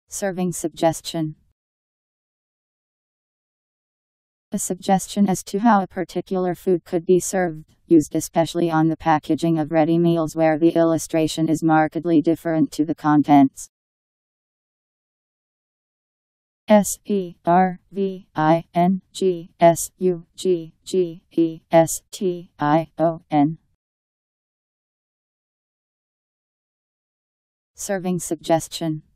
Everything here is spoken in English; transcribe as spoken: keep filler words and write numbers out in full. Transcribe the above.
Serving suggestion. A suggestion as to how a particular food could be served, used especially on the packaging of ready meals where the illustration is markedly different to the contents. S E R V I N G S U G G E S T I O N. Serving suggestion.